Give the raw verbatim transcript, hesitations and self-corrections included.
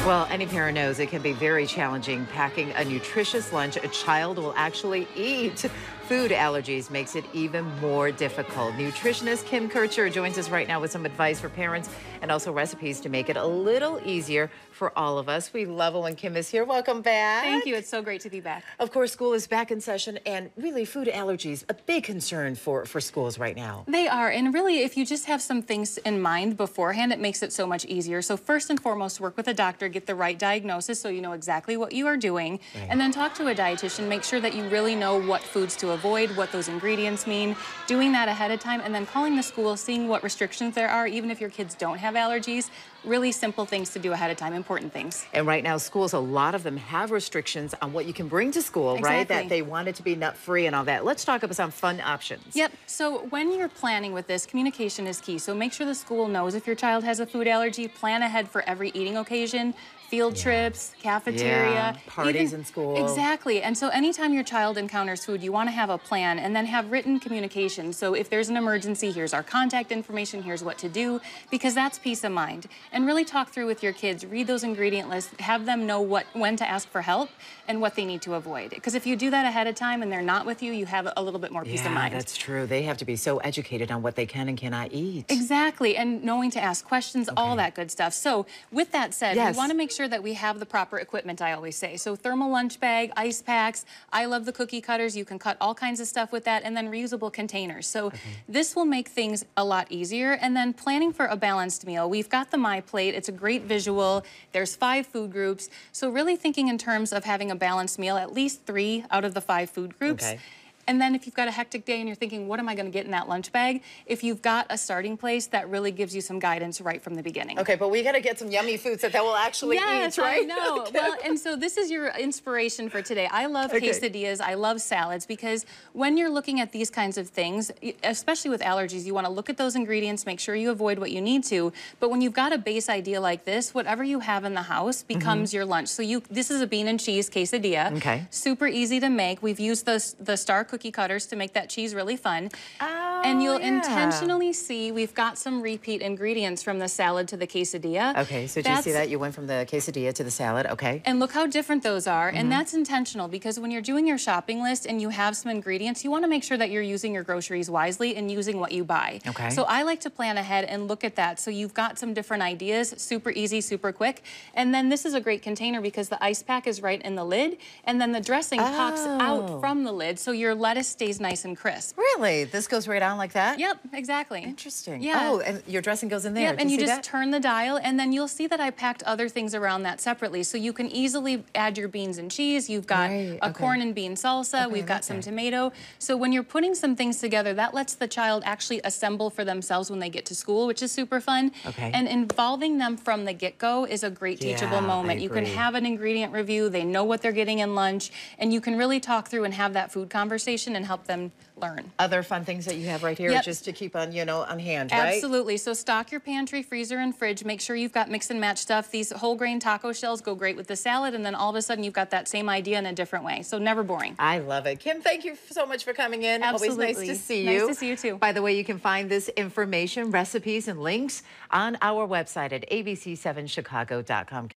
Well, any parent knows it can be very challenging packing a nutritious lunch a child will actually eat. Food allergies makes it even more difficult. Nutritionist Kim Kircher joins us right now with some advice for parents and also recipes to make it a little easier for all of us. We love it when Kim is here. Welcome back. Thank you. It's so great to be back. Of course, school is back in session, and really food allergies, a big concern for, for schools right now. They are, and really if you just have some things in mind beforehand, it makes it so much easier. So first and foremost, work with a doctor, get the right diagnosis so you know exactly what you are doing, Right. and then talk to a dietitian, make sure that you really know what foods to avoid, what those ingredients mean, doing that ahead of time, and then calling the school, seeing what restrictions there are, even if your kids don't have allergies. Really simple things to do ahead of time, important things. And right now, schools, a lot of them have restrictions on what you can bring to school, Exactly. right? That they want it to be nut-free and all that. Let's talk about some fun options. Yep. So when you're planning with this, communication is key. So make sure the school knows if your child has a food allergy. Plan ahead for every eating occasion. Field Yeah. trips, cafeteria. Yeah, parties even, in school. Exactly. And so anytime your child encounters food, you want to have a plan and then have written communication. So if there's an emergency, here's our contact information, here's what to do, because that's peace of mind. And really talk through with your kids, read those ingredient lists, have them know what when to ask for help and what they need to avoid. Because if you do that ahead of time and they're not with you, you have a little bit more peace Yeah, of mind. that's true. They have to be so educated on what they can and cannot eat. Exactly, and knowing to ask questions, Okay. all that good stuff. So with that said, Yes. we want to make sure that we have the proper equipment, I always say. So thermal lunch bag, ice packs, I love the cookie cutters. You can cut all kinds of stuff with that, and then reusable containers. So Okay. this will make things a lot easier. And then planning for a balanced meal. We've got the My Plate. It's a great visual. There's five food groups. So really thinking in terms of having a balanced meal, at least three out of the five food groups. Okay. And then if you've got a hectic day and you're thinking, what am I going to get in that lunch bag? If you've got a starting place, that really gives you some guidance right from the beginning. Okay, but we got to get some yummy foods that they will actually Yes, eat, right? I know. Okay. Well, and so this is your inspiration for today. I love Okay. quesadillas. I love salads because when you're looking at these kinds of things, especially with allergies, you want to look at those ingredients, make sure you avoid what you need to. But when you've got a base idea like this, whatever you have in the house becomes your lunch. So you, this is a bean and cheese quesadilla. Okay. Super easy to make. We've used the, the Star cookie cutters to make that cheese really fun. Oh, and you'll yeah. intentionally see we've got some repeat ingredients from the salad to the quesadilla. Okay, so did you That's- see that? You went from the quesadilla to the salad, okay. And look how different those are. Mm-hmm. And that's intentional because when you're doing your shopping list and you have some ingredients, you want to make sure that you're using your groceries wisely and using what you buy. Okay. So I like to plan ahead and look at that. So you've got some different ideas, super easy, super quick. And then this is a great container because the ice pack is right in the lid and then the dressing pops Oh. out from the lid so your lettuce stays nice and crisp. Really? This goes right on like that? Yep, exactly. Interesting. Yeah. Oh, and your dressing goes in there. Yep, Do and you see just that? turn the dial, and then you'll see that I packed other things around that separately. So you can easily add your beans and cheese. You've got Right, a okay. corn and bean salsa. Okay, We've got like some that. tomato. So when you're putting some things together, that lets the child actually assemble for themselves when they get to school, which is super fun. Okay. And involving them from the get-go is a great teachable Yeah, I moment. You can agree. have an ingredient review. They know what they're getting in lunch, and you can really talk through and have that food conversation and help them learn. Other fun things that you have right here Yep. just to keep on, you know, on hand, right? Absolutely. So stock your pantry, freezer, and fridge. Make sure you've got mix and match stuff. These whole grain taco shells go great with the salad, and then all of a sudden you've got that same idea in a different way. So never boring. I love it. Kim, thank you so much for coming in. Absolutely. Always nice to see Nice you. to see you too. By the way, you can find this information, recipes, and links on our website at A B C seven chicago dot com.